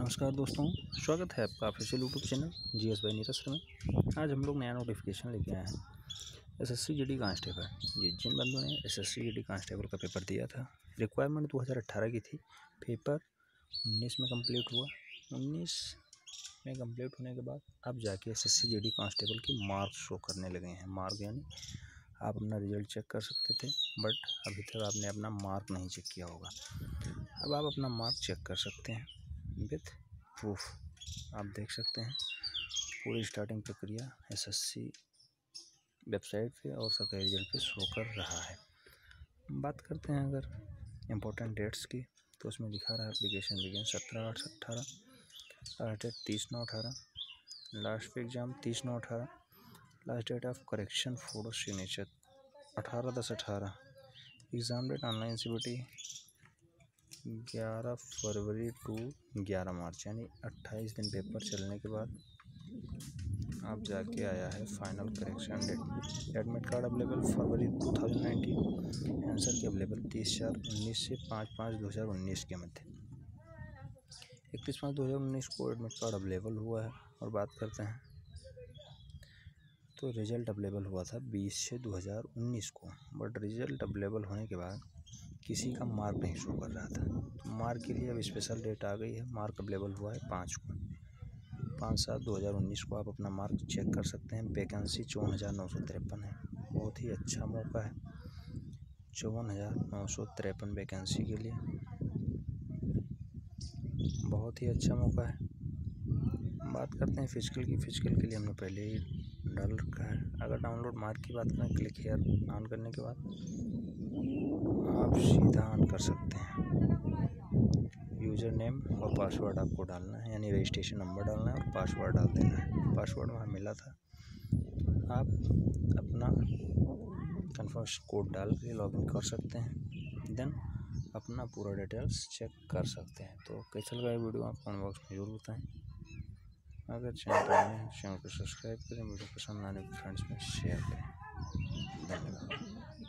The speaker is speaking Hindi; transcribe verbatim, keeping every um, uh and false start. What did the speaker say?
नमस्कार दोस्तों, स्वागत है आपका official YouTube channel G S by Neeraj में। आज हम लोग नया नोटिफिकेशन लेके आए हैं S S C G D constable. जी जिन बंदों ने S S C G D constable का पेपर दिया था, रिक्वायरमेंट दो हज़ार अठारह की थी, पेपर उन्नीस में कंप्लीट हुआ। उन्नीस में कंप्लीट होने के बाद अब जाके S S C G D constable की मार्क शो करने लगे हैं। मार्क यानी आप अपना रिजल्ट चेक कर सकते थे, बट अभी तक आपने अपना मार्क नहीं चेक किया होगा। अब आप अपना मार्क चेक कर सकते हैं विथ प्रूफ। आप देख सकते हैं पूरी स्टार्टिंग प्रक्रिया एसएससी वेबसाइट पे और सरकारी रिजल्ट पे शो कर रहा है। बात करते हैं अगर इम्पोर्टेंट डेट्स की, तो उसमें दिखा रहा है एप्लीकेशन बिगिन सत्रह आठ अट्ठारह, लास्ट डेट तीस नौ अठारह, लास्ट पे एग्ज़ाम तीस नौ अठारह, last date of correction photo signature अठारह दस अठारह, एग्ज़ाम डेट ऑनलाइन सीबीटी ग्यारह फरवरी टू ग्यारह मार्च, यानी अट्ठाईस दिन पेपर चलने के बाद आप जाके आया है final correction date. Admit card available February two thousand nineteen, answer key available तीस चार उन्नीस से पाँच पाँच दो हज़ार उन्नीस के मध्य। इकतीस पाँच दो हज़ार उन्नीस को एडमिट कार्ड अवेलेबल हुआ है। और बात करते हैं तो रिज़ल्ट अवेलेबल हुआ था बीस से दो हज़ार उन्नीस को, बट रिज़ल्ट अवेलेबल होने के बाद किसी का मार्क नहीं शो कर रहा था। तो मार्क के लिए अब स्पेशल डेट आ गई है। मार्क अवेलेबल हुआ है पाँच को, पाँच सात दो हज़ार उन्नीस को आप अपना मार्क चेक कर सकते हैं। वैकेंसी चौवन हज़ार नौ सौ तिरपन है। बहुत ही अच्छा मौका है चौवन हज़ार नौ सौ तिरपन वैकेंसी के लिए, बहुत ही अच्छा मौका है। बात करते हैं फिजिकल की। फिजिकल के लिए हमने पहले ही डाल रखा है। अगर डाउनलोड मार्क की बात करें, क्लिक हेयर ऑन करने के बाद आप सीधा ऑन कर सकते हैं। यूज़र नेम और पासवर्ड आपको डालना है, यानी रजिस्ट्रेशन नंबर डालना है और पासवर्ड डाल देना है। पासवर्ड वहाँ मिला था। आप अपना कन्फर्मेशन कोड डाल के लॉगिन कर सकते हैं, देन अपना पूरा डिटेल्स चेक कर सकते हैं। तो कैसा लगा ये वीडियो आप कमेंट बॉक्स में ज़रूर बताएं। अगर चैनल पर नए हैं चैनल को सब्सक्राइब करें, वीडियो पसंद आने के फ्रेंड्स में शेयर करें। धन्यवाद।